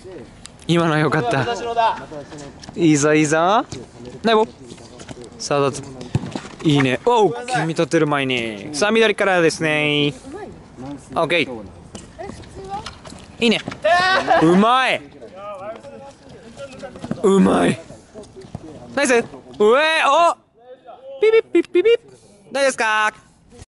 今のは良かった。いいぞいいぞ。ナイボ。さあどうぞ。いいね。おお、組み立てる前に。さあ緑からですね。オッケー。いいね。うまい。うまい。ナイス。おピピピピピ。大丈夫ですか。